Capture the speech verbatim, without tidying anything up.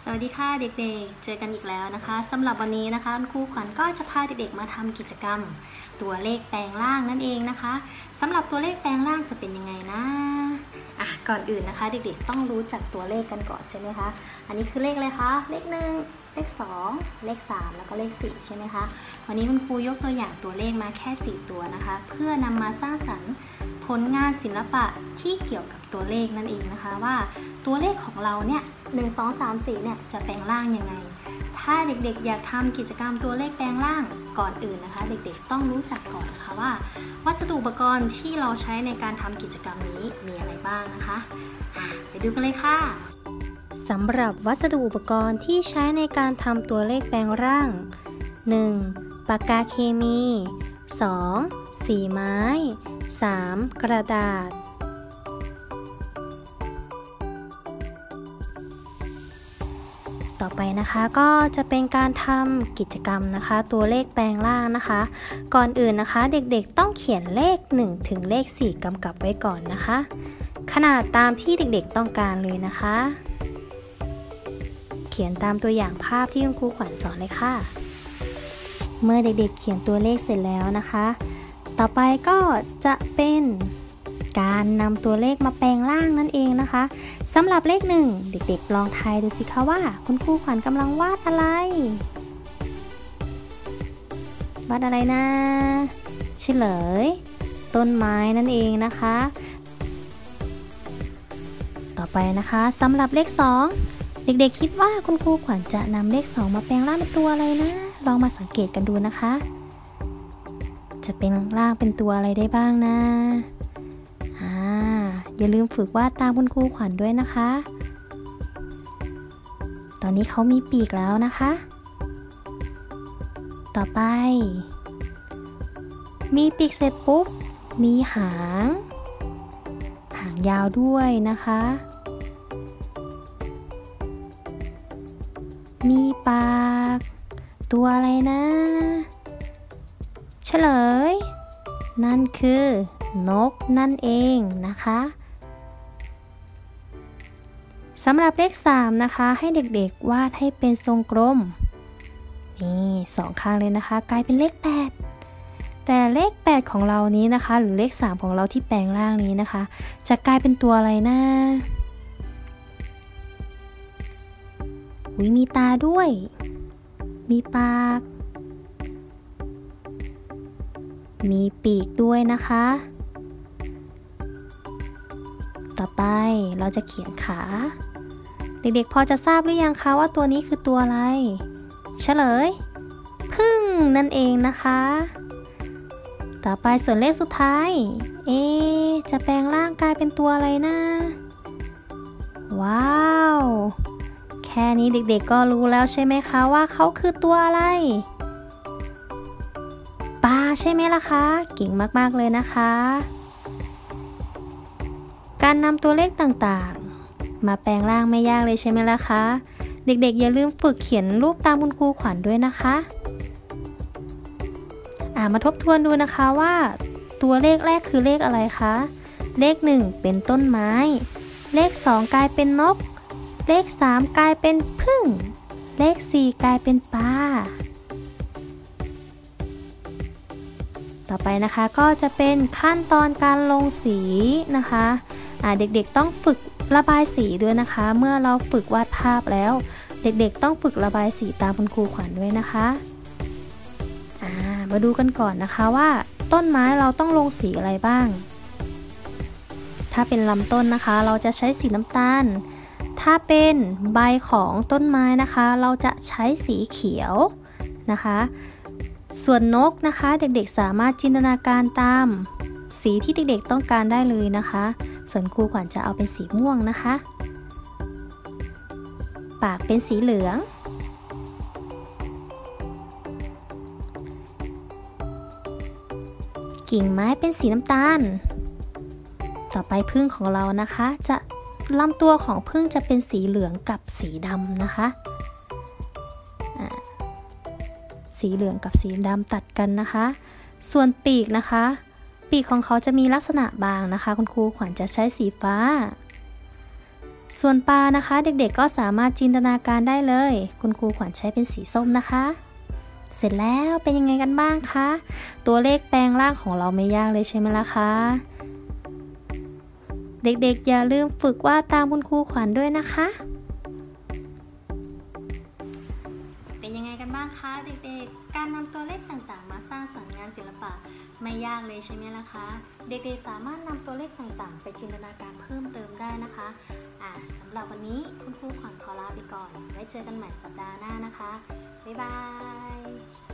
สวัสดีค่ะเด็กๆเจอกันอีกแล้วนะคะสำหรับวันนี้นะคะครูขวัญก็จะพาเด็กๆมาทำกิจกรรมตัวเลขแปลงร่างนั่นเองนะคะสำหรับตัวเลขแปลงร่างจะเป็นยังไงนะอ่ะก่อนอื่นนะคะเด็กๆต้องรู้จักตัวเลขกันก่อนใช่ไหมคะอันนี้คือเลขอะไรคะเลขหนึ่งเลขสองเลขสามแล้วก็เลขสี่ใช่ไหมคะวันนี้คุณครูยกตัวอย่างตัวเลขมาแค่สี่ตัวนะคะเพื่อนำมาสร้างสรรค์ผลงานศิลปะที่เกี่ยวกับตัวเลขนั่นเองนะคะว่าตัวเลขของเราเนี่ยหนึ่ง สอง สาม สี่เนี่ยจะแปลงร่างยังไงถ้าเด็กๆอยากทำกิจกรรมตัวเลขแปลงร่างก่อนอื่นนะคะเด็กๆต้องรู้จักก่อนนะคะว่าวัสดุอุปกรณ์ที่เราใช้ในการทำกิจกรรมนี้มีอะไรบ้างนะคะไปดูกันเลยค่ะสำหรับวัสดุอุปกรณ์ที่ใช้ในการทำตัวเลขแปลงร่าง หนึ่ง. ปากกาเคมี สอง. สีไม้ สาม. กระดาษต่อไปนะคะก็จะเป็นการทำกิจกรรมนะคะตัวเลขแปลงร่างนะคะก่อนอื่นนะคะเด็กๆต้องเขียนเลขหนึ่งถึงเลขสี่กำกับไว้ก่อนนะคะขนาดตามที่เด็กๆต้องการเลยนะคะเขียนตามตัวอย่างภาพที่คุณครูขวัญสอนเลยค่ะเมื่อเด็กๆเขียนตัวเลขเสร็จแล้วนะคะต่อไปก็จะเป็นการนำตัวเลขมาแปลงร่างนั่นเองนะคะสำหรับเลขหนึ่งเด็กๆลองทายดูสิคะว่าคุณครูขวัญกำลังวาดอะไรวาดอะไรนะเฉลยต้นไม้นั่นเองนะคะต่อไปนะคะสำหรับเลขสองเด็กๆคิดว่าคุณครูขวัญจะนำเลขสองมาแปลงร่างเป็นตัวอะไรนะลองมาสังเกตกันดูนะคะจะเป็นร่างเป็นตัวอะไรได้บ้างนะอ่าอย่าลืมฝึกวาดตามคุณครูขวัญด้วยนะคะตอนนี้เขามีปีกแล้วนะคะต่อไปมีปีกเสร็จปุ๊บมีหางหางยาวด้วยนะคะมีปากตัวอะไรนะเฉลยนั่นคือนกนั่นเองนะคะสำหรับเลขสามนะคะให้เด็กๆวาดให้เป็นทรงกลมนี่สองข้างเลยนะคะกลายเป็นเลขแปดแต่เลขแปดของเรานี้นะคะหรือเลขสามของเราที่แปลงร่างนี้นะคะจะกลายเป็นตัวอะไรนะอุ๊ยมีตาด้วยมีปากมีปีกด้วยนะคะต่อไปเราจะเขียนขาเด็กๆพอจะทราบหรือยังคะว่าตัวนี้คือตัวอะไรเฉลยผึ้งนั่นเองนะคะต่อไปส่วนเลขสุดท้ายเอ๊ะจะแปลงร่างกายเป็นตัวอะไรนะว้าวแค่นี้เด็กๆก็รู้แล้วใช่ไหมคะว่าเขาคือตัวอะไรปลาใช่ไหมล่ะคะเก่งมากๆเลยนะคะการนำตัวเลขต่างๆมาแปลงร่างไม่ยากเลยใช่ไหมล่ะคะเด็กๆอย่าลืมฝึกเขียนรูปตามคุณครูขวัญด้วยนะคะอ่ามาทบทวนดูนะคะว่าตัวเลขแรกคือเลขอะไรคะเลขหนึ่งเป็นต้นไม้เลขสองกลายเป็นนกเลขสามกลายเป็นผึ้งเลขสี่กลายเป็นปลาต่อไปนะคะก็จะเป็นขั้นตอนการลงสีนะคะอ่าเด็กๆต้องฝึกระบายสีด้วยนะคะเมื่อเราฝึกวาดภาพแล้วเด็กๆต้องฝึกระบายสีตามคุณครูขวัญด้วยนะคะอ่ามาดูกันก่อนนะคะว่าต้นไม้เราต้องลงสีอะไรบ้างถ้าเป็นลำต้นนะคะเราจะใช้สีน้ำตาลถ้าเป็นใบของต้นไม้นะคะเราจะใช้สีเขียวนะคะส่วนนกนะคะเด็กๆสามารถจินตนาการตามสีที่เด็กๆต้องการได้เลยนะคะส่วนครูขวัญจะเอาเป็นสีม่วงนะคะปากเป็นสีเหลืองกิ่งไม้เป็นสีน้ำตาลต่อไปผึ้งของเรานะคะจะลำตัวของผึ้งจะเป็นสีเหลืองกับสีดำนะคะสีเหลืองกับสีดำตัดกันนะคะส่วนปีกนะคะปีกของเขาจะมีลักษณะบางนะคะคุณครูขวัญจะใช้สีฟ้าส่วนปลานะคะเด็กๆก็สามารถจินตนาการได้เลยคุณครูขวัญใช้เป็นสีส้มนะคะเสร็จแล้วเป็นยังไงกันบ้างคะตัวเลขแปลงร่างของเราไม่ยากเลยใช่ไหมล่ะคะเด็กๆอย่าลืมฝึกวาดตามคุณครูขวัญด้วยนะคะเป็นยังไงกันบ้างคะเด็กๆการนำตัวเลขต่างๆมาสร้างสรรค์งานศิลปะไม่ยากเลยใช่ไหมล่ะคะเด็กๆสามารถนำตัวเลขต่างๆไปจินตนาการเพิ่มเติมได้นะคะอ่าสำหรับวันนี้คุณครูขวัญขอลาไปก่อนไว้เจอกันใหม่สัปดาห์หน้านะคะบ๊ายบาย